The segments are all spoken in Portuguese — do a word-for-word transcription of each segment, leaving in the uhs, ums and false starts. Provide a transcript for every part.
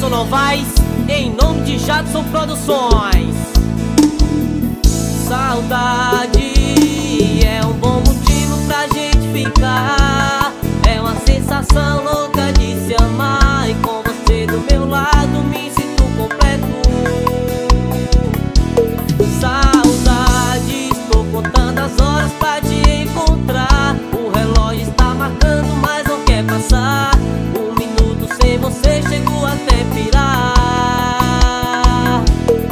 Emerson Novaes, em nome de Jadson Produções. Saudade é um bom motivo pra gente ficar. É uma sensação louca de se amar, e com você do meu lado me sinto completo. Saudade, estou contando as horas pra te encontrar. O relógio está marcando, mas não quer passar. Um minuto sem você chego até pirar.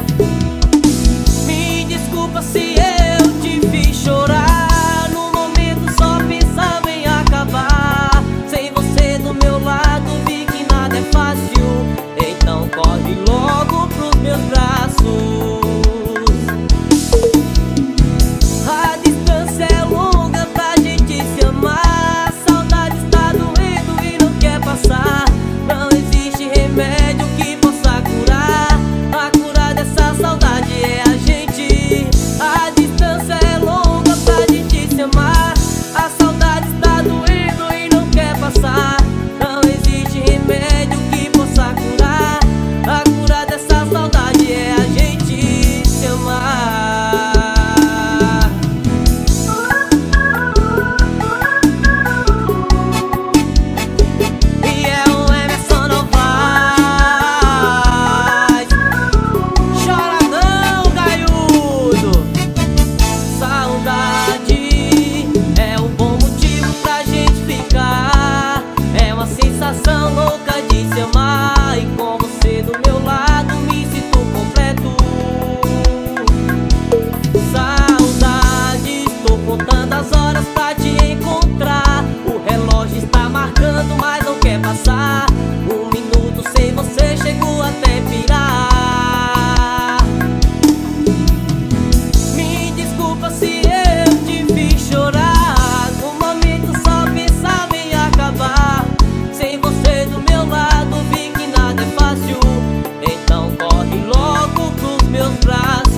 Me desculpa se eu te fiz chorar. No momento só pensava em acabar. Sem você do meu lado vi que nada é fácil. Então corre logo pros meus braços. A distância é longa pra gente se amar. A saudade está doendo e não quer passar. Não existe remédio que possa curar. A cura dessa saudade é a gente. A distância é longa pra gente se amar. A saudade está doendo e não quer passar. Não existe remédio que possa curar. A cura dessa saudade é a gente se amar. E é o Emerson Novaes. Chora não, gaiudo. Saudade é um bom motivo pra gente ficar. É uma sensação louca de se amar, e com você do meu lado me sinto completo. Saudade, estou contando as horas pra te encontrar. O relógio está marcando, mas não quer passar. Um minuto sem você chego até pirar. Me desculpa se eu te fiz chorar. No momento só pensava em acabar. Sem você do meu lado vi que nada é fácil. Então corre logo pros meus braços.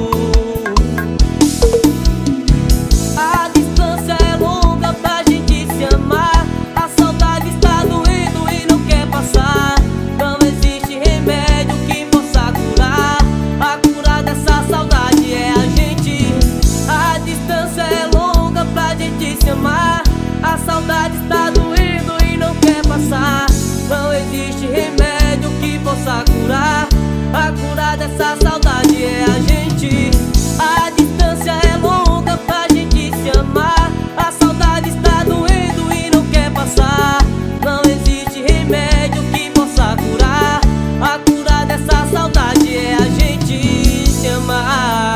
A distância é longa pra gente se amar. A saudade está doendo e não quer passar. Não existe remédio que possa curar. A cura dessa saudade é a gente. A distância é longa pra gente se amar. A saudade está doendo e não quer passar. Não existe remédio que possa curar. A cura dessa saudade é a gente. A distância é longa pra gente se amar. A saudade está doendo e não quer passar. Não existe remédio que possa curar. A cura dessa saudade é a gente se amar.